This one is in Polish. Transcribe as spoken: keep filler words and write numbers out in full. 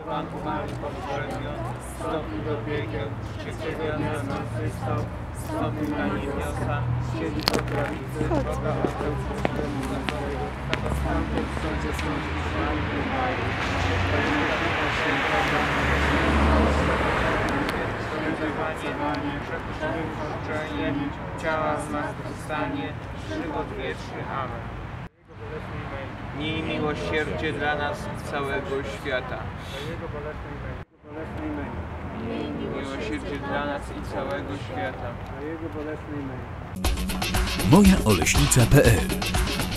Pan umarł poprzednio, wstąpił do piekieł, trzeciego dnia zmartwychwstał, wstąpił na niebiosa, siedzi po prawicy Boga Ojca Wszechmogącego, a stamtąd w sądzie sądzić zmarłych i umarłych. Świętowanie, przekupienie, odczenie, ciała zmartwychwstanie, żywot wieczny. Amen. Miej miłosierdzie dla nas i całego świata. Miej miłosierdzie dla nas i całego świata. moja oleśnica kropka p l